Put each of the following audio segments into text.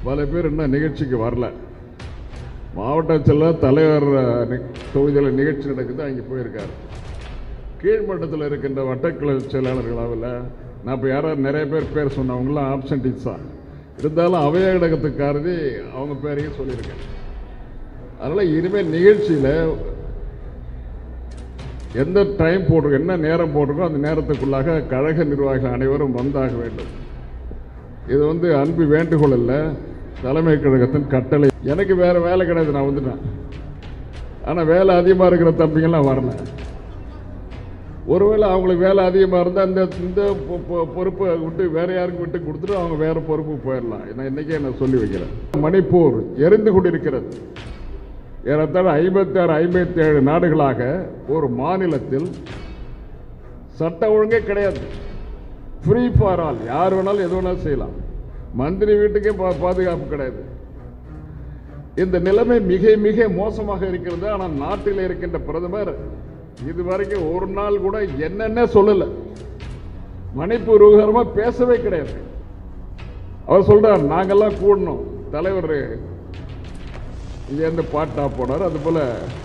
பல பேர் இன்னும் நிகழ்ச்சிக்கு வரல. மாவட்ட செயலர் தலைவர் தொகுதியில் நிகழ்ச்சி நடக்குது, அங்கே போயிருக்காரு. கீழ்மட்டத்தில் இருக்கின்ற வட்டக்கிளை செயலாளர்களாவில் நான் இப்போ யாராவது நிறைய பேர் சொன்னவங்களாம் ஆப்சன்டீஸா இருந்தாலும் அவையடகத்துக்காரதி அவங்க பேரையும் சொல்லியிருக்கேன். அதனால் இனிமேல் நிகழ்ச்சியில் எந்த டைம் போட்டிருக்கோ, என்ன நேரம் போட்டிருக்கோ அந்த நேரத்துக்குள்ளாக கழக நிர்வாகிகள் அனைவரும் வந்தாக வேண்டும். இது அன்பு வேண்டுகோள் அல்ல, தலைமை கழகத்தின் கட்டளை. எனக்கு வேறு வேலை கிடையாது, நான் வந்துட்டேன். ஆனால் வேலை அதிகமாக இருக்கிற தம்பிங்கெல்லாம் வரல. ஒருவேளை அவங்களுக்கு வேலை அதிகமாக இருந்தால் இந்த பொறுப்பை விட்டு வேறு யாருக்கு விட்டு கொடுத்துட்டு அவங்க வேறு பொறுப்புக்கு போயிடலாம். நான் இன்றைக்கே நான் சொல்லி வைக்கிறேன். மணிப்பூர் எரிந்து கொண்டிருக்கிறது. ஏறத்தாழ 56-57 நாடுகளாக ஒரு மாநிலத்தில் சட்ட ஒழுங்கே கிடையாது. ஃப்ரீ ஃபார் ஆல், யார் வேணாலும் எது வேணாலும் செய்யலாம். மந்திரி வீட்டுக்கே பாதுகாப்பு கிடையாது. இந்த நிலைமை மிக மிக மோசமாக இருக்கிறது. ஆனால் நாட்டில் இருக்கின்ற பிரதமர் இதுவரைக்கும் ஒரு நாள் கூட என்னென்ன சொல்லல, மணிப்பூர் விவகாரமாக பேசவே கிடையாது. அவர் சொல்றார், நாங்கெல்லாம் கூடணும். தலைவர் இங்கேருந்து பாட்டா போனார். அது போல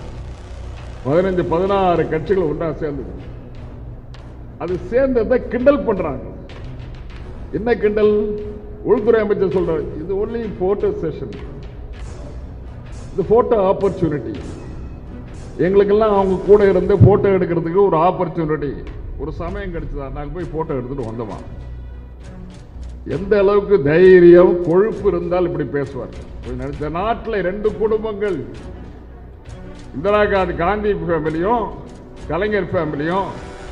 15-16 கட்சிகள் ஒன்றா சேர்ந்தது. அது சேர்ந்ததை கிண்டல் பண்றாங்க. என்ன கிண்டல்? உள்துறை அமைச்சர் சொல்றாரு, இது ஒன்லி போட்டோ செஷன், இது போட்டோ ஆப்பர்ச்சுனிட்டி. எங்களுக்கெல்லாம் அவங்க கூட இருந்து போட்டோ எடுக்கிறதுக்கு ஒரு ஆப்பர்ச்சுனிட்டி, ஒரு சமயம் கிடைச்சதா, நாங்கள் போய் போட்டோ எடுத்துட்டு வந்தோமா? எந்த அளவுக்கு தைரியம் கொழுப்பு இருந்தால் இப்படி பேசுவார்? இந்த நாட்டில் 2 குடும்பங்கள், இந்திரா காந்தி ஃபேமிலியும் கலைஞர் ஃபேமிலியும்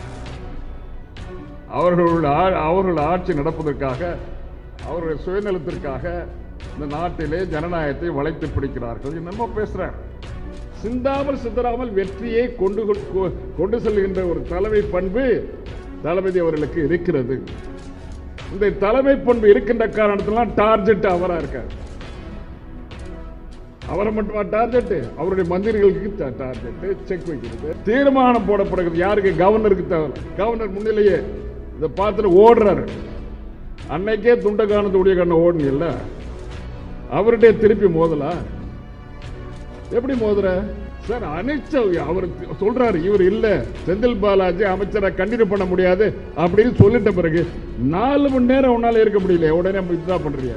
அவர்கள் ஆட்சி நடப்பதற்காக, அவருடைய சுயநலத்திற்காக இந்த நாட்டிலே ஜனநாயகத்தை வளைத்து பிடிக்கிறார்கள். என்னமோ பேசுறாங்க. சிந்தாமல் சிதறாமல் வெற்றியை கொண்டு செல்கின்ற ஒரு தலைமை பண்பு தளபதி அவர்களுக்கு இருக்கிறது. இந்த தலைமை பண்பு இருக்கின்ற காரணத்தினால் டார்கெட் அவரா இருக்கார். அவரை மட்டுமா டார்கெட்? அவருடைய மந்திரிகளுக்கு டார்கெட், செக் வைக்கிறது, தீர்மானம் போடப்படுகிறது. யாருக்கு? கவர்னருக்கு தேவை. கவர்னர் முன்னிலையே இதை பார்த்துட்டு ஓடுறாரு. அன்னைக்கே துண்டை காணத்து உடைய கண்ண ஓடுனீல்ல, அவர்கிட்ட திருப்பி மோதலா? எப்படி மோதுற சார்? அனிச்ச அவர் சொல்றாரு, இவர் இல்ல செந்தில் பாலாஜி அமைச்சரை கண்டினியூ பண்ண முடியாது அப்படின்னு சொல்லிட்ட பிறகு 4 மணி நேரம் உன்னால இருக்க முடியல, உடனே இதுதான் பண்றியா?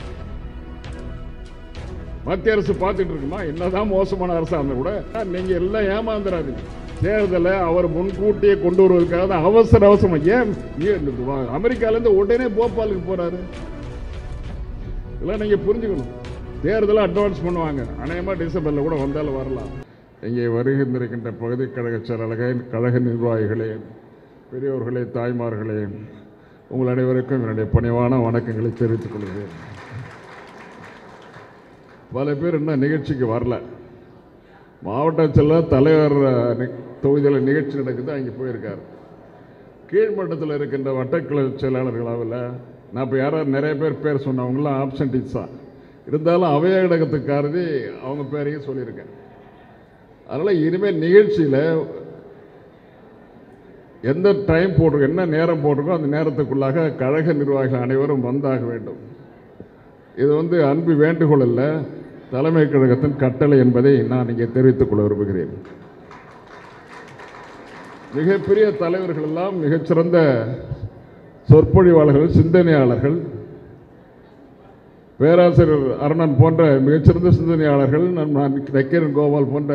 மத்திய அரசு பார்த்துட்டு இருக்குமா? என்னதான் மோசமான அரசா இருந்தா கூட நீங்க எல்லாம் ஏமாந்துறாதீங்க. தேர்தலை அவர் முன்கூட்டியே கொண்டு வருவதற்காக அவசரம். ஏன் அமெரிக்கால இருந்து உடனே போபாலுக்கு போறாரு? இதெல்லாம் நீங்க புரிஞ்சுக்கணும். தேர்தலை அட்வான்ஸ் பண்ணுவாங்க. அநேகமாக டிசம்பரில் கூட வந்தாலும் வரலாம். இங்கே வருகின்றிருக்கின்ற பகுதி கழக செயலாளர்கள், கழக நிர்வாகிகளே, பெரியோர்களே, தாய்மார்களே, உங்கள் அனைவருக்கும் என்னுடைய பணிவான வணக்கங்களை தெரிவித்துக் கொள்கிறேன். பல பேர் இன்னும் நிகழ்ச்சிக்கு வரல. மாவட்ட செயலர் தலைவர் தொகுதியில் நிகழ்ச்சி நடக்குது, அங்கே போயிருக்காரு. கீழ்மட்டத்தில் இருக்கின்ற வட்டக்கிளை செயலாளர்களாவில் நான் இப்போ யாராவது நிறைய பேர் சொன்னவங்களாம் ஆப்சன்டீஸா இருந்தாலும் அவையடகத்துக்காரதி அவங்க பேரையும் சொல்லியிருக்கேன். அதனால் இனிமேல் நிகழ்ச்சியில் எந்த டைம் போட்டிருக்கோ, என்ன நேரம் போட்டிருக்கோ அந்த நேரத்துக்குள்ளாக கழக நிர்வாகிகள் அனைவரும் வந்தாக வேண்டும். இது அன்பு வேண்டுகோள் அல்ல, தலைமை கழகத்தின் கட்டளை என்பதை நான் இங்கே தெரிவித்துக் கொள்ள விரும்புகிறேன். மிகப்பெரிய தலைவர்கள் எல்லாம் மிகச்சிறந்த சொற்பொழிவாளர்கள், சிந்தனையாளர்கள், பேராசிரியர் அருணன் போன்ற மிகச்சிறந்த சிந்தனையாளர்கள், நக்கீரன் கோபால் போன்ற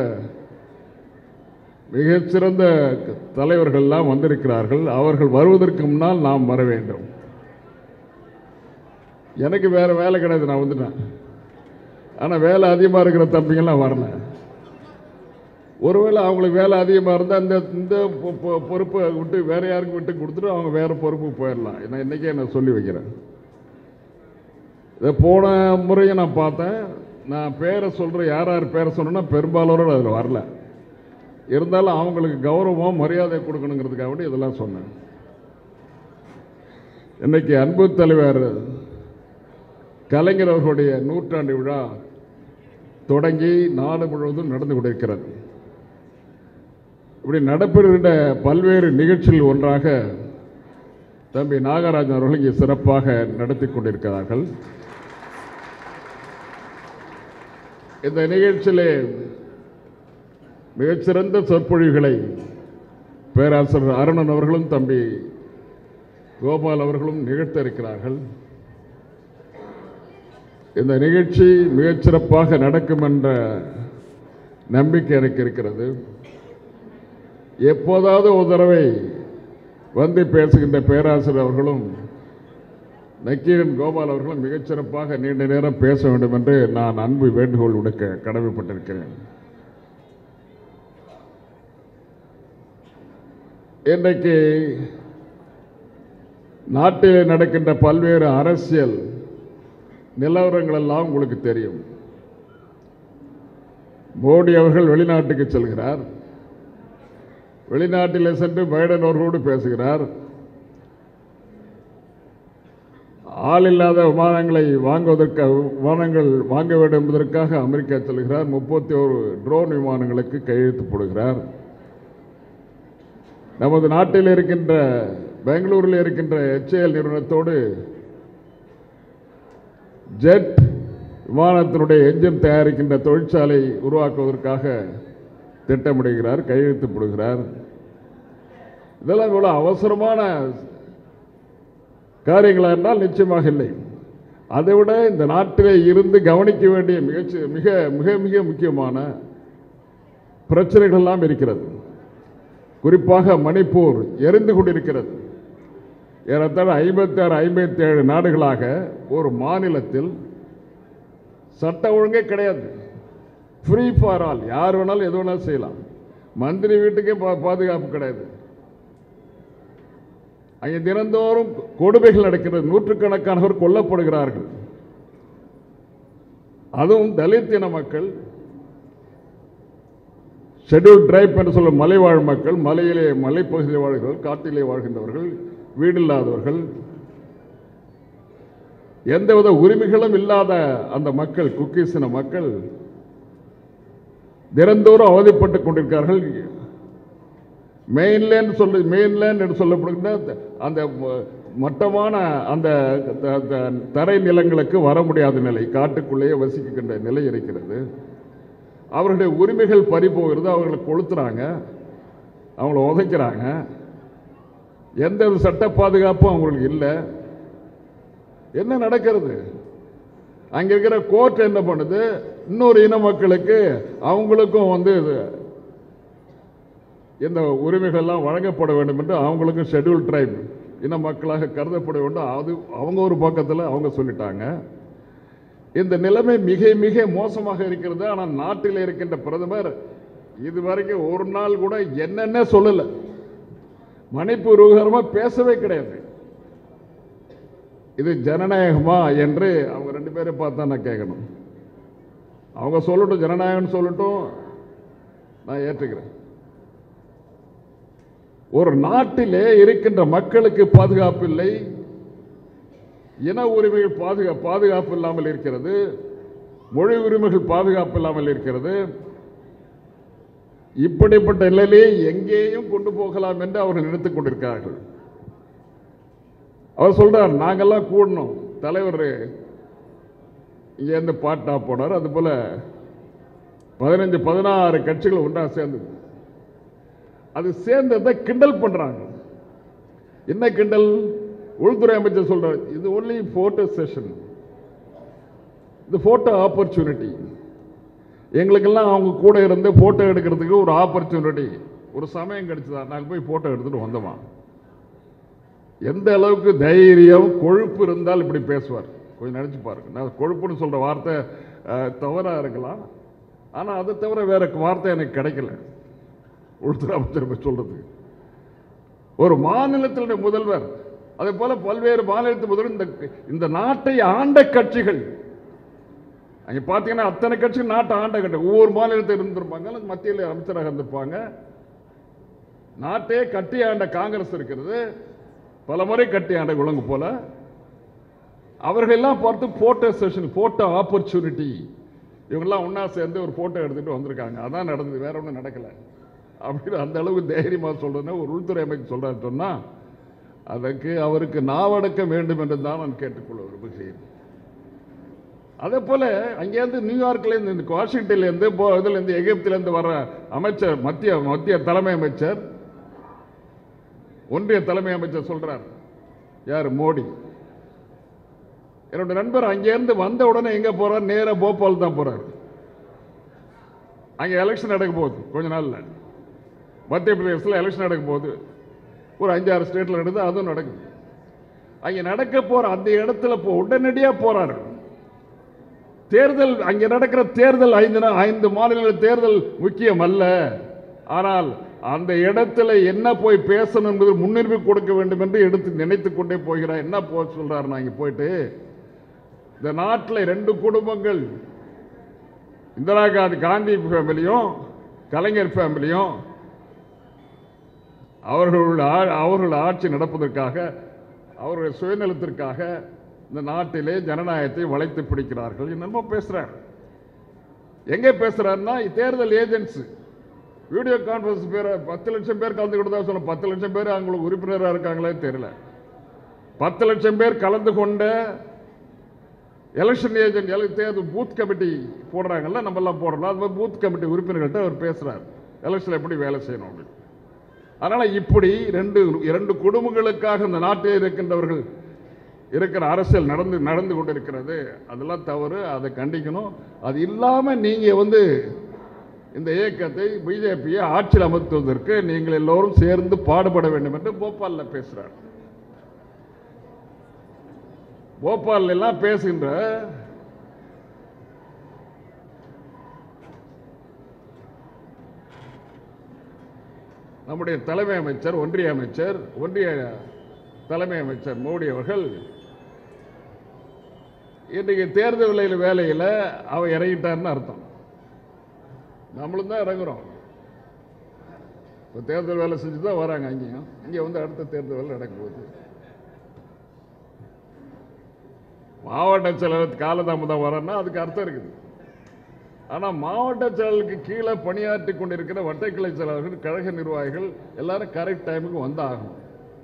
மிகச்சிறந்த தலைவர்கள் எல்லாம் வந்திருக்கிறார்கள். அவர்கள் வருவதற்கு முன்னால் நாம் வர வேண்டும். எனக்கு வேற வேலை கிடையாது, நான் வந்துட்டேன். ஆனால் வேலை அதிகமாக இருக்கிற தம்பிங்கெல்லாம் வரல. ஒருவேளை அவங்களுக்கு வேலை அதிகமாக இருந்தால் இந்த பொறுப்பை விட்டு வேறு யாருக்கு விட்டு கொடுத்துட்டு அவங்க வேறு பொறுப்புக்கு போயிடலாம். நான் இன்றைக்கே நான் சொல்லி வைக்கிறேன். இதை போன முறையை நான் பார்த்தேன். நான் பேரை சொல்கிறேன், யார் பேரை சொன்னேன்னா பெரும்பாலோரோடு அதில் வரல. இருந்தாலும் அவங்களுக்கு கௌரவம் மரியாதை கொடுக்கணுங்கிறதுக்காக வேண்டி இதெல்லாம் சொன்னேன். இன்னைக்கு அன்பு தலைவர் கலைஞர் அவர்களுடைய 100ஆண்டு விழா தொடங்கி நாடு முழுவதும் நடந்து கொண்டிருக்கிறது. இப்படி நடைபெறுகின்ற பல்வேறு நிகழ்ச்சிகள் ஒன்றாக தம்பி நாகராஜன் அவர்கள் இங்கே சிறப்பாக நடத்தி கொண்டிருக்கிறார்கள். இந்த நிகழ்ச்சியிலே மிகச்சிறந்த சொற்பொழிவுகளை பேராசிரியர் அருணன் அவர்களும் தம்பி கோபால் அவர்களும் நிகழ்த்த இருக்கிறார்கள். இந்த நிகழ்ச்சி மிகச்சிறப்பாக நடக்கும் என்ற நம்பிக்கை எனக்கு இருக்கிறது. எப்போதாவது ஒரு தடவை வந்து பேசுகின்ற பேராசிரியர் அவர்களும் நக்கீரன் கோபால் அவர்களும் மிகச்சிறப்பாக நீண்ட நேரம் பேச வேண்டும் என்று நான் அன்பு வேண்டுகோள் விடுக்க கடமைப்பட்டிருக்கிறேன். இன்றைக்கு நாட்டில் நடக்கின்ற பல்வேறு அரசியல் நிலவரங்கள் எல்லாம் உங்களுக்கு தெரியும். மோடி அவர்கள் வெளிநாட்டுக்கு செல்கிறார். வெளிநாட்டில் சென்று பைடன் அவர்களோடு பேசுகிறார். ஆள் இல்லாத விமானங்களை விமானங்கள் வாங்க வேண்டும் என்பதற்காக அமெரிக்கா செல்கிறார். 31 ட்ரோன் விமானங்களுக்கு கையெழுத்து போடுகிறார். நமது நாட்டில் இருக்கின்ற பெங்களூரில் இருக்கின்ற HAL நிறுவனத்தோடு ஜெட் விமானத்தினுடைய என்ஜின் தயாரிக்கின்ற தொழிற்சாலை உருவாக்குவதற்காக திட்டமிடுகிறார், கையெழுத்து போடுகிறார். இதெல்லாம் இவ்வளவு அவசரமான காரியங்களா என்றால் நிச்சயமாக இல்லை. அதைவிட இந்த நாட்டிலே இருந்து கவனிக்க வேண்டிய மிக மிக மிக முக்கியமான பிரச்சனைகள் எல்லாம் இருக்கிறது. குறிப்பாக மணிப்பூர் எரிந்து கொண்டிருக்கிறது. ஏறத்தாழ 56-57 நாடுகளாக ஒரு மாநிலத்தில் சட்ட ஒழுங்கே கிடையாது. ஃப்ரீ ஃபார் ஆல், யார் வேணாலும் எது வேணாலும் செய்யலாம். மந்திரி வீட்டுக்கே பாதுகாப்பு கிடையாது. அங்கே தினந்தோறும் கொடுமைகள் நடக்கிறது. நூற்றுக்கணக்கானவர் கொல்லப்படுகிறார்கள். அதுவும் தலித் இன மக்கள், ஷெட்யூல் ட்ரைப் என்று சொல்லும் மலைவாழ் மக்கள், மலைப்பகுதியில் வாழ்கிறவர்கள், காட்டிலே வாழ்கின்றவர்கள், வீடில்லாதவர்கள், எந்தவித உரிமைகளும் இல்லாத அந்த மக்கள், குக்கீஸ் இன மக்கள் தினந்தோறும் அவதிப்பட்டுக் கொண்டிருக்கிறார்கள். மெயின்லேண்ட் என்று சொல்லப்படுகின்ற அந்த மட்டமான அந்த தரை நிலங்களுக்கு வர முடியாத நிலை, காட்டுக்குள்ளேயே வசிக்கின்ற நிலை இருக்கிறது. அவர்களுடைய உரிமைகள் பறிபோகிறது. அவர்களை கொளுத்துறாங்க, அவங்கள உதைக்கிறாங்க. எந்த சட்ட பாதுகாப்பும் அவங்களுக்கு இல்லை. என்ன நடக்கிறது? அங்க இருக்கிற கோர்ட் என்ன பண்ணுது? இன்னொரு இன மக்களுக்கு அவங்களுக்கும் இந்த உரிமைகள்லாம் வழங்கப்பட வேண்டும் என்று அவங்களுக்கும் ஷெட்யூல் ட்ரைப் இன மக்களாக கருதப்பட வேண்டும். அது அவங்க ஒரு பக்கத்தில் அவங்க சொல்லிட்டாங்க. இந்த நிலைமை மிக மிக மோசமாக இருக்கிறது. ஆனால் நாட்டில் இருக்கின்ற பிரதமர் இதுவரைக்கும் ஒரு நாள் கூட என்னென்ன சொல்லல, மணிப்பூர் விவகாரமாக பேசவே கிடையாது. இது ஜனநாயகமா என்று அவங்க 2 பேரை பார்த்தா நான் கேட்கணும். அவங்க சொல்லட்டும், ஜனநாயகம் சொல்லட்டும், நான் ஏற்றுக்கிறேன். ஒரு நாட்டிலே இருக்கின்ற மக்களுக்கு பாதுகாப்பு இல்லை, இன உரிமைகள் பாதுகாப்பு இல்லாமல் இருக்கிறது, மொழி உரிமைகள் பாதுகாப்பு இல்லாமல் இருக்கிறது. இப்படிப்பட்ட நிலையிலே எங்கேயும் கொண்டு போகலாம் என்று அவர்கள் நினைத்துக் கொண்டிருக்கிறார்கள். அவர் சொல்றார், நாங்கெல்லாம் கூடணும், தலைவர் இங்கேருந்து பாட்டா போனார். அது போல 15-16 கட்சிகள் ஒன்றா சேர்ந்தது. அது சேர்ந்ததை கிண்டல் பண்றாங்க. என்ன கிண்டல்? உள்துறை அமைச்சர் சொல்றார், இது ஒன்லி போட்டோ செஷன், இது போட்டோ ஆப்பர்ச்சுனிட்டி. எங்களுக்கெல்லாம் அவங்க கூட இருந்து போட்டோ எடுக்கிறதுக்கு ஒரு ஆப்பர்ச்சுனிட்டி, ஒரு சமயம் கிடைச்சதா, நாங்கள் போய் போட்டோ எடுத்துட்டு வந்தோமா? எந்த அளவுக்கு தைரியம் கொழுப்பு இருந்தால் இப்படி பேசுவார்? கொஞ்சம் நினைச்சு பாருங்க. நான் கொழுப்புன்னு சொல்ற வார்த்தை தவறா இருக்கலாம், ஆனா அதை தவிர வேற வார்த்தை எனக்கு கிடைக்கல உள்துறை அமைச்சர் சொல்றது. ஒரு மாநிலத்தினுடைய முதல்வர், அதே போல பல்வேறு மாநிலத்து முதல்வர், இந்த நாட்டை ஆண்ட கட்சிகள் அங்க பாத்தீங்கன்னா அத்தனை கட்சிகள் நாட்டை ஆண்ட கட்சி, ஒவ்வொரு மாநிலத்தில் இருந்திருப்பாங்க, மத்தியில் அமைச்சராக இருந்திருப்பாங்க. நாட்டே கட்டி ஆண்ட காங்கிரஸ் இருக்கிறது, பல முறை கட்டி ஆண்ட விலங்கு போல. அவர்களெல்லாம் பார்த்து போட்டோ செஷன், போட்டோ ஆப்பர்ச்சுனிட்டி, இவங்கெல்லாம் ஒன்னா சேர்ந்து ஒரு போட்டோ எடுத்துட்டு வந்திருக்காங்க. அதான் நடந்தது, வேற ஒன்றும் நடக்கல அப்படின்னு அந்த அளவுக்கு தைரியமா சொல்றதுன்னா ஒரு உள்துறை அமைச்சர் சொல்றாரு சொன்னா அதற்கு அவருக்கு நாவடக்கம் வேண்டும் என்று தான் நான் கேட்டுக்கொள்ள விரும்புகிறேன். அதே போல அங்கேருந்து நியூயார்க்லேருந்து வாஷிங்டன்லேருந்து இதுலேருந்து எகிப்திலேருந்து வர்ற அமைச்சர் மத்திய தலைமை அமைச்சர் ஒன்றிய தலைமை அமைச்சர் சொல்றார், யார்? மோடி. என்னோட நண்பர் அங்கேருந்து வந்த உடனே எங்க போறார்? நேராக போபால் தான் போறார். அங்கே எலெக்ஷன் நடக்க போகுது கொஞ்ச நாள்ல. மத்திய பிரதேசத்தில் எலெக்ஷன் நடக்க போகுது. ஒரு 5-6 ஸ்டேட்ல நடந்து அதுவும் நடக்குது. அங்கே நடக்க போற அந்த இடத்துல உடனடியாக போறாரு. தேர்தல் அங்கே நடக்கிற தேர்தல் 5 மாநில தேர்தல் முக்கியம் அல்ல, ஆனால் அந்த இடத்துல என்ன போய் பேசணும் என்பது முன்னுரிமை கொடுக்க வேண்டும் என்று எடுத்து நினைத்துக் கொண்டே போகிறார். என்ன சொல்றாரு? நான் இங்க போயிட்டு இந்த நாட்டில் 2 குடும்பங்கள், இந்திரா காந்தி ஃபேமிலியும் கலைஞர் ஃபேமிலியும் அவர்கள் ஆட்சி நடப்பதற்காக, அவர்கள் சுயநலத்திற்காக இந்த நாட்டிலே ஜனநாயகத்தை வளைத்து பிடிக்கிறார்கள். என்னமோ பேசுறார். எங்கே பேசுறாருன்னா, தேர்தல் ஏஜென்ட்ஸ் வீடியோ கான்பரன்ஸ் பேர் 10 லட்சம் பேர் கலந்து கொண்டதா சொல்ல. 10 லட்சம் பேர் அவங்களுக்கு உறுப்பினராக இருக்காங்களே தெரியல. 10 லட்சம் பேர் கலந்து கொண்ட எலெக்ஷன் ஏஜென்ட், தேர்தல் பூத் கமிட்டி போடுறாங்கல்ல, நம்ம எல்லாம் போடுறோம். அது மாதிரி பூத் கமிட்டி உறுப்பினர்கள்ட்ட அவர் பேசுறார், எலெக்ஷன் எப்படி வேலை செய்யணும் அப்படின்னு. அதனால இப்படி 2 குடும்பங்களுக்காக இந்த நாட்டில் இருக்கின்றவர்கள் இருக்கிற அரசியல் நடந்து கொண்டிருக்கிறது. அதெல்லாம் தவறு, அதை கண்டிக்கணும். அது இல்லாம நீங்க இந்த இயக்கத்தை பிஜேபியை ஆட்சியில் அமர்த்துவதற்கு நீங்கள் எல்லோரும் சேர்ந்து பாடுபட வேண்டும் என்று போபால்ல பேசுறார். போபால் எல்லாம் பேசுகின்ற நம்முடைய தலைமை அமைச்சர், ஒன்றிய தலைமை அமைச்சர் மோடி அவர்கள் இன்றைக்கு தேர்தல் வேலையில் அவர் இறங்கிட்டார்னு அர்த்தம். நம்மளும் தான் இறங்குறோம். இப்போ தேர்தல் வேலை செஞ்சு தான் வராங்க. அங்கேயும் இங்கே அடுத்த தேர்தல் வேலை நடக்கும்போது மாவட்ட செயலர் காலதாமதம் வரன்னா அதுக்கு அர்த்தம் இருக்குது. ஆனால் மாவட்ட செயலருக்கு கீழே பணியாற்றி கொண்டிருக்கிற வட்டக்கிளை செயலாளர்கள், கழக நிர்வாகிகள் எல்லாரும் கரெக்ட் டைமுக்கு வந்தாகணும்.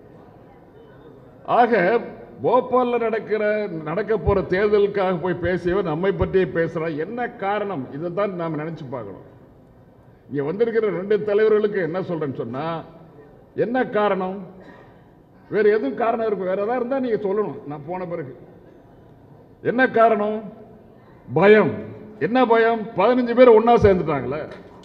ஆக போபாலில் நடக்க போற தேர்தலுக்காக போய் பேசியவர் நம்மை பற்றியே பேசுறார். என்ன காரணம்? இதை தான் நாம் நினைச்சு பார்க்கணும். இங்க வந்திருக்கிற 2 தலைவர்களுக்கு என்ன சொல்றேன்னு சொன்னா, என்ன காரணம்? வேற எதுவும் காரணம் இருக்கும். வேற ஏதாவது இருந்தா நீங்க சொல்லணும். நான் போன பிறகு என்ன காரணம்? பயம். என்ன பயம்? 15 பேர் ஒன்னா சேர்ந்துட்டாங்களே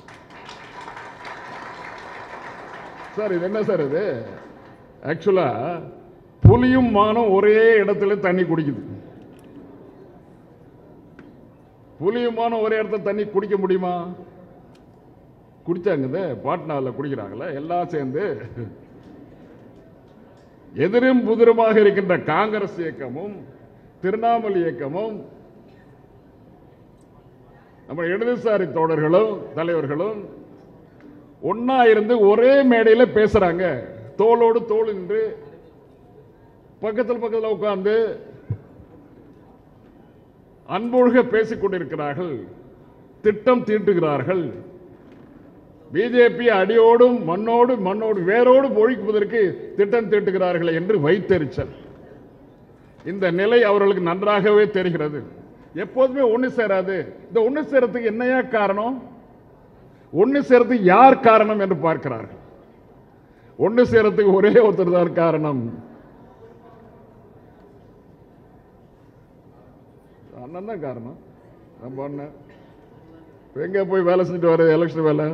சார். இது என்ன சார்? இது ஆக்சுவலா புலியும் மானும் ஒரே இடத்துல தண்ணி குடிக்குது. புலியும் மானும் ஒரே இடத்துல தண்ணி குடிக்க முடியுமா? குடிச்சாங்க. பாட்னாவில் குடிக்கிறாங்களே எல்லாம் சேர்ந்து. எதிரும் புதிருமாக இருக்கின்ற காங்கிரஸ் இயக்கமும் திரிணாமுல் இயக்கமும் நம்ம இடதுசாரி தோழர்களும் தலைவர்களும் ஒன்னா இருந்து ஒரே மேடையில் பேசுறாங்க. தோளோடு தோள் நின்று பக்கத்தில் உட்கார்ந்து அன்பொழுக பேசிக் கொண்டிருக்கிறார்கள், திட்டம் தீட்டுகிறார்கள். பிஜேபி அடியோடும் மண்ணோடு வேரோடு ஒழிப்பதற்கு திட்டம் தீட்டுகிறார்கள் என்று வைத்தெரிச்சல். இந்த நிலை அவர்களுக்கு நன்றாகவே தெரிகிறது. எப்போதுமே ஒன்று சேராது. இந்த ஒன்று சேரத்துக்கு என்னையா காரணம்? ஒன்று சேரத்துக்கு யார் காரணம் என்று பார்க்கிறார்கள். ஒன்று சேரத்துக்கு ஒரே ஒருத்தர் தான் காரணம். அண்ணன் தான் காரணம். நம்ம அண்ணன் எங்க போய் வேலை செஞ்சுட்டு வர எலெக்ஷன் வேலை.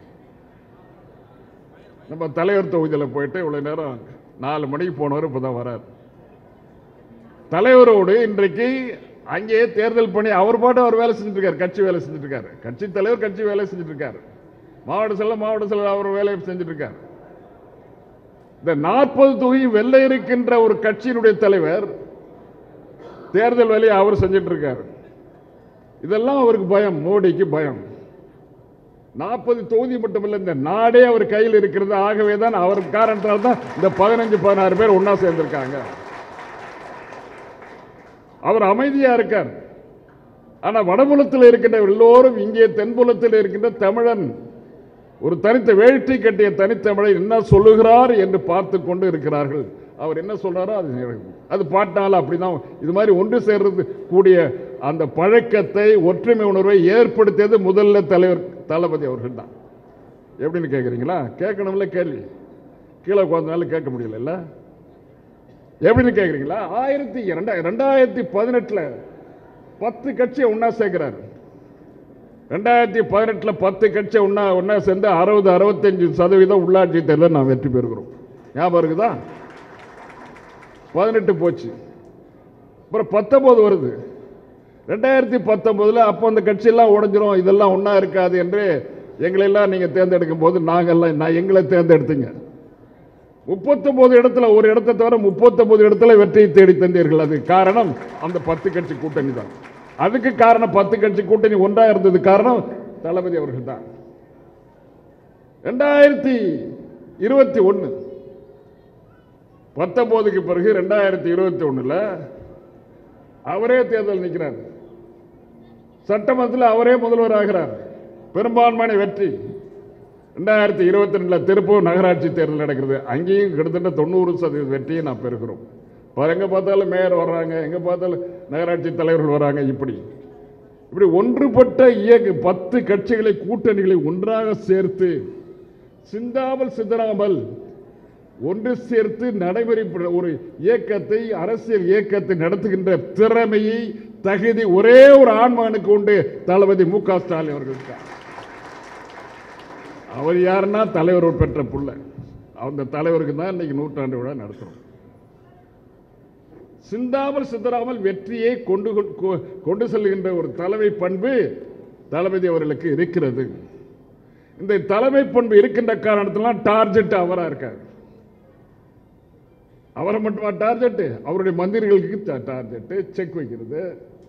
நம்ம தலைவர் தொகுதியில் போயிட்டு இவ்வளவு நேரம் 4 மணிக்கு போனவர் இப்பதான் வரார். தலைவரோடு இன்றைக்கு அங்கேயே தேர்தல் பணி அவர் பாட்டு அவர் வேலை செஞ்சுட்டு இருக்காரு. கட்சி வேலை செஞ்சுட்டு இருக்காரு. கட்சி தலைவர் கட்சி வேலை செஞ்சுட்டு இருக்காரு. மாவட்ட செயலர் அவர் வேலையை செஞ்சுட்டு இருக்காரு. இந்த 40 தொகுதி வெல்ல இருக்கின்ற ஒரு கட்சியினுடைய தலைவர் தேர்தல் வேலையை அவர் செஞ்சுட்டு இருக்காரு. இதெல்லாம் அவருக்கு பயம். மோடிக்கு பயம். 40 தொகுதி மட்டுமல்ல, இந்த நாடே அவர் கையில் இருக்கிறது. ஆகவே தான் அவர் காரணத்தால் தான் இந்த 15-16 பேர் ஒன்னா சேர்ந்திருக்காங்க. அவர் அமைதியா இருக்கார். ஆனா வடபுலத்தில் இருக்கின்ற எல்லோரும் இங்கே தென்புலத்தில் இருக்கின்ற தமிழன், ஒரு தனித்த வேட்டி கட்டிய தனித்தமிழை என்ன சொல்லுகிறார் என்று பார்த்து கொண்டு இருக்கிறார்கள். அவர் என்ன சொல்றாரோ அது பாட்டினால அப்படிதான் இது மாதிரி ஒன்று சேர்றது கூடிய அந்த பழக்கத்தை ஒற்றுமை உணர்வை ஏற்படுத்தியது முதல்ல தலைவர் தளபதி அவர்கள் தான். எப்படின்னு கேட்குறீங்களா? கேட்கணும்ல, கேள்வி கீழே உட்கார்ந்தாலும் கேட்க முடியல. எப்படின்னு கேட்குறீங்களா? 2018 10 கட்சியை ஒன்னா சேர்க்கிறார். 2018 10 கட்சியை ஒன்னா சேர்ந்து 60-65% உள்ளாட்சி தேர்தலில் நாம் வெற்றி பெறுகிறோம். ஞாபகம் இருக்குதா? 18 போச்சு, அப்புறம் 19 வருது. 2019 அப்போ அந்த கட்சியெல்லாம் உடைஞ்சிரும், இதெல்லாம் ஒன்றா இருக்காது என்று எங்களெல்லாம் நீங்கள் தேர்ந்தெடுக்கும் போது நான் எங்களை தேர்ந்தெடுத்தீங்க. 39 இடத்துல, ஒரு இடத்தை தவிர 39 இடத்துல வெற்றியை தேடி தந்தீர்கள். அது காரணம் அந்த 10 கட்சி கூட்டணி தான். அதுக்கு காரணம் 10 கட்சி கூட்டணி ஒன்றா இருந்தது காரணம் தளபதி அவர்கள் தான். 2021 19க்கு பிறகு 2021 அவரே தேர்தல் நிற்கிறார். சட்டமன்றத்தில் அவரே முதல்வர் ஆகிறார். பெரும்பான்மையான வெற்றி. 2022 திருப்பூர் நகராட்சி தேர்தல் நடக்கிறது. அங்கேயும் கிட்டத்தட்ட 90% வெற்றியை நாம் பெறுகிறோம். எங்க பார்த்தாலும் மேயர் வர்றாங்க, எங்க பார்த்தாலும் நகராட்சி தலைவர்கள் வராங்க. இப்படி ஒன்றுபட்ட 10 கட்சிகளை கூட்டணிகளை ஒன்றாக சேர்த்து சிந்தாமல் சிதறாமல் ஒன்று சேர்த்து நடைமுறை ஒரு இயக்கத்தை, அரசியல் இயக்கத்தை நடத்துகின்ற திறமையை, தகுதி ஒரே ஒரு ஆண்மகனுக்கு உண்டு, தளபதி மு க ஸ்டாலின் அவர்களுக்கு. அவர் யாருன்னா தலைவர் பெற்ற புள்ள. அந்த தலைவருக்கு தான் இன்னைக்கு 100ஆண்டு விழா நடத்துறோம். சிந்தாமல் சிதறாமல் வெற்றியை கொண்டு செல்கின்ற ஒரு தலைமை பண்பு தளபதி அவர்களுக்கு இருக்கிறது. இந்த தலைமை பண்பு இருக்கின்ற காரணத்தினால் டார்கெட் அவரா இருக்கார். அவரை மட்டுமா டார்கெட்? அவருடைய மந்திரிகளுக்கு டார்கெட், செக் வைக்கிறது.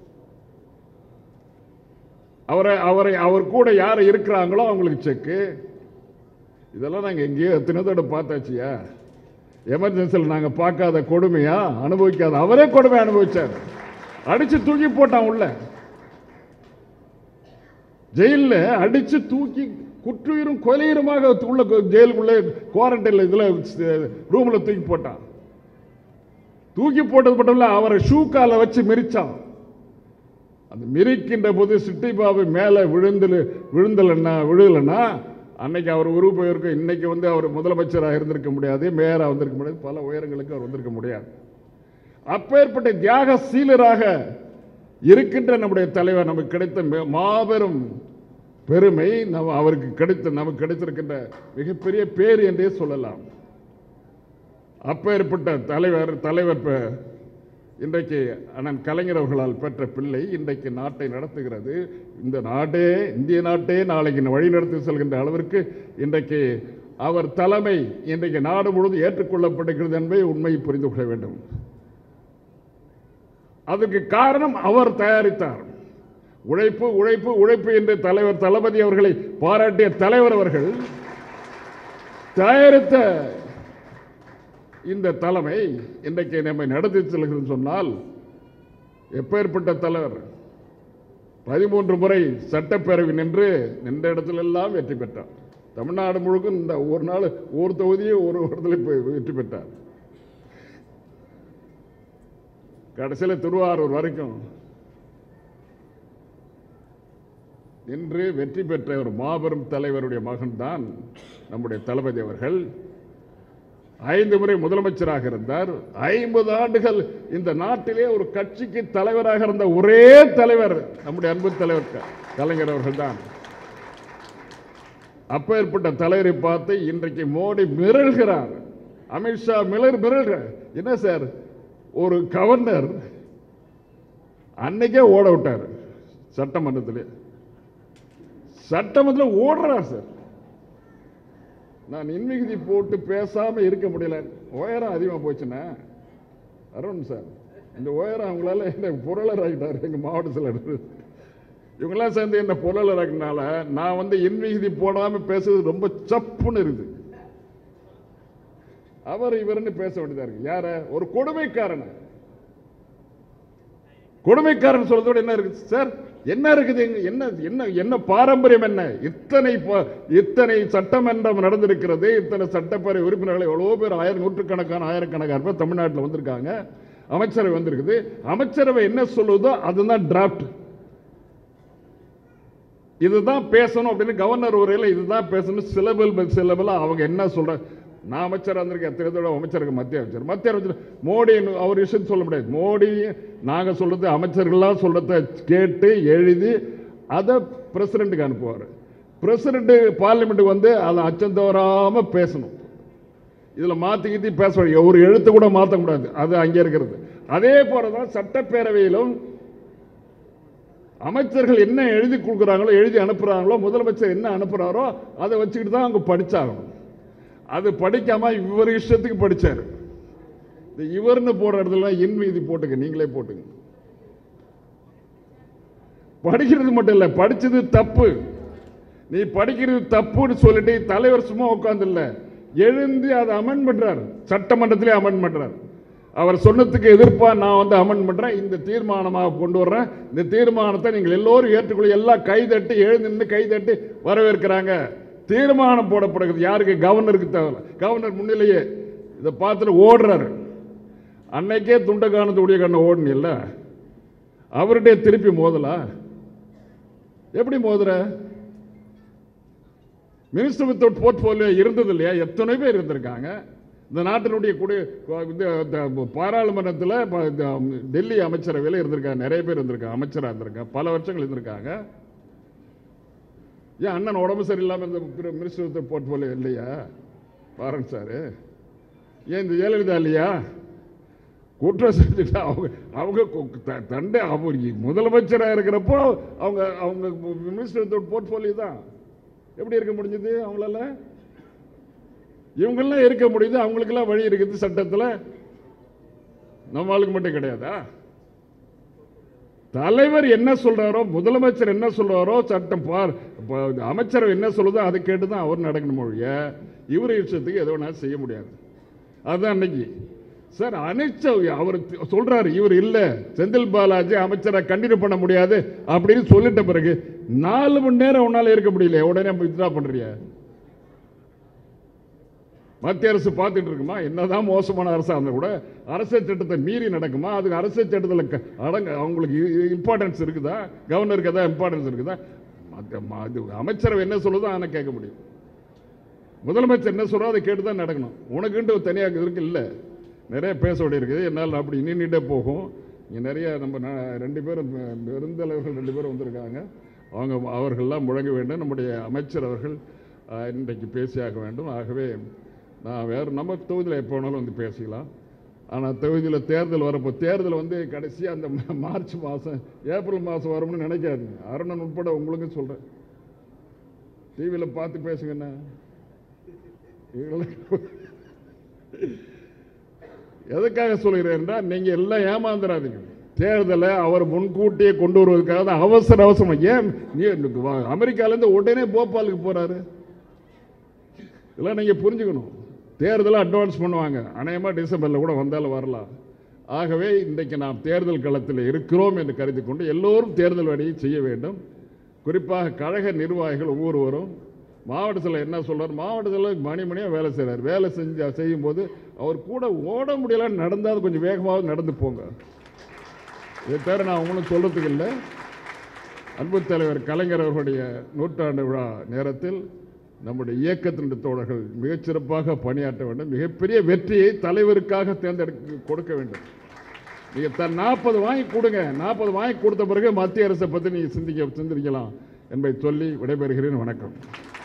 அவர் கூட யார் இருக்கிறாங்களோ அவங்களுக்கு செக்கு. இதெல்லாம் நாங்கள் எங்கேயோ எத்தனை பார்த்தாச்சியா? எமர்ஜென்சியில் நாங்கள் பார்க்காத கொடுமையா, அனுபவிக்காத? அவரே கொடுமை அனுபவிச்சார். அடிச்சு தூக்கி போட்டான் உள்ள ஜெயிலில், அடிச்சு தூக்கி குற்றுயிரும் கொலையுருமாக உள்ள ஜெயிலுக்குள்ள குவாரண்டைன்ல இதுல ரூம்ல தூக்கி போட்டான். தூக்கி போட்டது மட்டும் இல்ல, அவரை ஷூ கால வச்சு மிரிச்சான். அந்த மிரிக்கின்ற போது சிட்டிபாபு மேல விழுதலன்னா அன்னைக்கு அவர் உருவ இருக்கும். இன்னைக்கு அவர் முதலமைச்சராக இருந்திருக்க முடியாது, மேயரா வந்திருக்க முடியாது, பல உயரங்களுக்கு அவர் வந்திருக்க முடியாது. அப்பேற்பட்ட தியாக சீலராக இருக்கின்ற நம்முடைய தலைவர் நமக்கு கிடைத்த மாபெரும் பெருமை, நமக்கு கிடைத்திருக்கின்ற மிகப்பெரிய பேர் என்றே சொல்லலாம். அப்பேற்பட்ட தலைவர் இன்றைக்கு அண்ணன் கலைஞர் அவர்களால் பெற்ற பிள்ளை இன்றைக்கு நாட்டை நடத்துகிறது. இந்த நாடே, இந்திய நாட்டே நாளைக்கு வழிநடத்தி செல்கின்ற அளவிற்கு இன்றைக்கு அவர் தலைமை இன்றைக்கு நாடு முழுவதும் ஏற்றுக்கொள்ளப்படுகிறது என்பதை உண்மையை புரிந்து கொள்ள வேண்டும். அதற்கு காரணம் அவர் தயாரித்தார். உழைப்பு உழைப்பு உழைப்பு என்று தலைவர் தளபதி அவர்களை பாராட்டிய தலைவர் அவர்கள் தயாரித்த இந்த தலைமை இன்றைக்கு நம்மை நடத்தி செல்கிறது சொன்னால் எப்பேற்பட்ட தலைவர். 13 முறை சட்டப்பேரவை நின்ற இடத்திலெல்லாம் வெற்றி பெற்றார். தமிழ்நாடு முழுக்க இந்த ஒரு நாள் ஒரு தொகுதியே ஒரு இடத்துல வெற்றி பெற்றார். கடைசியில் திருவாரூர் வரைக்கும் இன்று வெற்றி பெற்ற ஒரு மாபெரும் தலைவருடைய மகன் தான் நம்முடைய தளபதி அவர்கள். 5 முறை முதலமைச்சராக இருந்தார். 50 ஆண்டுகள் இந்த நாட்டிலே ஒரு கட்சிக்கு தலைவராக இருந்த ஒரே தலைவர் நம்முடைய அன்பு தலைவர் கலைஞர் அவர்கள் தான். அப்பேற்பட்ட தலைவரை பார்த்து இன்றைக்கு மோடி மிரள்கிறார், அமித்ஷா மிரள்கிறார். என்ன சார், ஒரு கவர்னர் அன்னைக்கே ஓட விட்டார் சட்டமன்றத்தில் ஓடுறார் சார். நான் இன்விகுதி போட்டு பேசாம இருக்க முடியல. உயரம் அதிகமா போச்சுன்னா அருண் சார், இந்த உயரம் அவங்களால என்ன பொருளர் ஆகிட்டார். எங்க மாவட்ட செயலர் இவங்கெல்லாம் சேர்ந்து என்ன பொருளர் ஆகினால நான் இன்விகுதி போடாம பேசுறது ரொம்ப சப்புன்னு இருக்குது. அவர் இவர்னு பேச வேண்டியதா இருக்கு. யார? ஒரு கொடுமைக்காரன் சொல்றதோட என்ன இருக்கு சார்? என்ன இருக்குது? என்ன பாரம்பரியம்? என்ன இத்தனை சட்டமன்றம் நடந்திருக்கிறது, இத்தனை சட்டப்பேரவை உறுப்பினர்களை எவ்வளவு பேர், நூற்றுக்கணக்கான ஆயிரக்கணக்கான பேர் தமிழ்நாட்டில் வந்திருக்காங்க. அமைச்சரவை வந்திருக்குது. அமைச்சரவை என்ன சொல்லுதோ அதுதான் டிராப்ட். இதுதான் பேசணும் அப்படின்னு கவர்னர் உரையில் இதுதான் பேசணும், சிலபல் அவங்க என்ன சொல்ற. நான் அமைச்சராக இருந்திருக்கேன், எத்தனை அமைச்சருக்கு மத்திய அமைச்சர் மோடி அவர் விஷயம் சொல்ல முடியாது. மோடி நாங்கள் சொல்றது அமைச்சர்கள்லாம் சொல்றத கேட்டு எழுதி அதை பிரசிடென்ட்டுக்கு அனுப்புவார். பிரசிடென்ட் பார்லிமெண்ட்டுக்கு வந்து அதை அச்சம் தவறாம பேசணும். இதில் மாற்றி பேச ஒரு எழுத்து கூட மாற்றக்கூடாது, அது அங்கே இருக்கிறது. அதே போலதான் சட்டப்பேரவையிலும் அமைச்சர்கள் என்ன எழுதி கொடுக்குறாங்களோ எழுதி அனுப்புறாங்களோ முதலமைச்சர் என்ன அனுப்புறாரோ அதை வச்சுக்கிட்டு தான் அவங்க படிச்சாகணும். அது படிக்காம இவர் இஷ்டத்துக்கு படிச்சாரு. இவர்னு போடுற இடத்துல இன்மீதி போட்டுங்க, நீங்களே போட்டுங்க. படிக்கிறது மட்டும் இல்லை, படிச்சது தப்பு. நீ படிக்கிறது தப்புன்னு சொல்லிட்டு தலைவர் சும்மா உட்கார்ந்து இல்ல, எழுந்து அதை அமெண்ட் பண்றார், சட்டமன்றத்திலே அமெண்ட் பண்றார். அவர் சொன்னதுக்கு எதிர்ப்பா நான் வந்து அமெண்ட் பண்றேன், இந்த தீர்மானமாக கொண்டு வர்றேன், இந்த தீர்மானத்தை நீங்கள் எல்லோரும் ஏற்றுக்கொள்ள. எல்லாம் கைதட்டி எழுந்து கைதட்டி வரவேற்கிறாங்க. தீர்மானம் போடப்படுகிறது. யாருக்கு? கவர்னருக்கு தேவை. கவர்னர் முன்னிலையே இதை பார்த்துட்டு ஓடுறாரு. அன்னைக்கே துண்டகானத்துடைய கண்ண ஓடுன இல்ல, அவருடைய திருப்பி மோதலா? எப்படி மோதுற? மினிஸ்டர் வித்தவுட் போர்ட்ஃபோலியோ இருந்தது இல்லையா? எத்தனை பேர் இருந்திருக்காங்க இந்த நாட்டினுடைய பாராளுமன்றத்தில். டெல்லி அமைச்சரவையில் இருந்திருக்காங்க, நிறைய பேர் இருந்திருக்காங்க, அமைச்சராக இருந்திருக்காங்க, பல வருஷங்கள் இருந்திருக்காங்க. ஏன் அண்ணன் உடம்பு சரியில்லாமல் இந்த மினிஸ்டர் வித்தவுட் போர்ட்ஃபோலியோ இல்லையா? பாருங்க சார், ஏன் இந்த ஜெயலலிதா இல்லையா? குற்றம் செஞ்சுட்டு அவங்க தண்டை அவர் முதலமைச்சராக இருக்கிறப்போ அவங்க மினிஸ்டர் வித்தவுட் போர்ட்ஃபோலியோ தான். எப்படி இருக்க முடிஞ்சது அவங்களால? இவங்கெல்லாம் இருக்க முடியுது, அவங்களுக்கெல்லாம் வழி இருக்குது சட்டத்தில். நம்ம ஆளுக்கு மட்டும் கிடையாதா? தலைவர் என்ன சொல்றாரோ, முதலமைச்சர் என்ன சொல்றாரோ, சட்டம் அமைச்சர் என்ன சொல்லுதோ அதை கேட்டுதான் அவர் நடக்கணும் மொழிய. இவர் விஷயத்துக்கு எதோ வேணாலும் செய்ய முடியாது. அதுதான் அன்னைக்கு சார் அவர் சொல்றாரு, இவர் இல்ல செந்தில் பாலாஜி அமைச்சரை கண்டினியூ பண்ண முடியாது அப்படின்னு சொல்லிட்ட பிறகு 4 மணி நேரம் உன்னால இருக்க முடியல, உடனே வித்ட்ரா பண்றிய. மத்திய அரசு பார்த்துட்டு இருக்குமா? என்னதான் மோசமான அரசா இருந்தா கூட அரசியல் சட்டத்தை மீறி நடக்குமா? அதுக்கு அரசியல் சட்டத்தில் அவங்களுக்கு இம்பார்ட்டன்ஸ் இருக்குதா? கவர்னருக்கு ஏதாவது இம்பார்ட்டன்ஸ் இருக்குதா? அமைச்சரவை என்ன சொல்லுதோ அதை கேட்க முடியும். முதலமைச்சர் என்ன சொல்றோ அதை கேட்டுதான் நடக்கணும். உனக்குன்ட்டு தனியாக இருக்கு இல்லை, நிறைய பேச வேண்டிய இருக்குது. என்னால் அப்படி நின்றுட்டே போகும். இங்கே நிறைய நம்ம 2 பேரும் பெருந்தலைவர்கள் 2 பேரும் வந்திருக்காங்க. அவர்கள்லாம் முழங்க வேண்டும். நம்முடைய அமைச்சர் அவர்கள் இன்றைக்கு பேசியாக வேண்டும். ஆகவே நான் வேறு நம்ம தொகுதியில் எப்போ வேணாலும் வந்து பேசிக்கலாம். ஆனால் தொகுதியில் தேர்தல் வரப்போ, தேர்தல் வந்து கடைசியாக அந்த மார்ச் மாதம் ஏப்ரல் மாதம் வரும்னு நினைக்காதுங்க. அருணன் உட்பட உங்களுக்கும் சொல்கிறேன், டிவியில் பார்த்து பேசுங்கண்ணா. எதுக்காக சொல்கிறேன்டா, நீங்கள் எல்லாம் ஏமாந்துடாதீங்க. தேர்தலை அவர் முன்கூட்டியே கொண்டு வருவதற்காக தான் அவசரம். ஏன் அமெரிக்காலேருந்து உடனே போபாலுக்கு போகிறாரு? இதெல்லாம் நீங்கள் புரிஞ்சுக்கணும். தேர்தலை அட்வான்ஸ் பண்ணுவாங்க, அநேகமாக டிசம்பரில் கூட வந்தாலும் வரலாம். ஆகவே இன்றைக்கு நாம் தேர்தல் களத்தில் இருக்கிறோம் என்று கருதி கொண்டு எல்லோரும் தேர்தல் வேலையை செய்ய வேண்டும். குறிப்பாக கழக நிர்வாகிகள் ஒவ்வொருவரும் மாவட்டத்தில் என்ன சொல்றார், மாவட்டத்தில் மணிமணியாக வேலை செய்கிறார். வேலை செய்யும்போது அவர் கூட ஓட முடியலன்னு நடந்தால் கொஞ்சம் வேகமாக நடந்து போங்க. இதை தவிர நான் உங்களுக்கு சொல்றதுக்கு இல்லை. அன்பு தலைவர் கலைஞர் அவர்களுடைய 100ஆண்டு விழா நேரத்தில் நம்முடைய இயக்கத்தினுடைய தோழர்கள் மிகச்சிறப்பாக பணியாற்ற வேண்டும். மிகப்பெரிய வெற்றியை தலைவருக்காக கொடுக்க வேண்டும். நீங்கள் 40 வாங்கி கொடுங்க. 40 வாங்கி கொடுத்த பிறகு மத்திய அரசை பற்றி நீங்கள் சிந்திக்கலாம் என்பதை சொல்லி விடைபெறுகிறேன். வணக்கம்.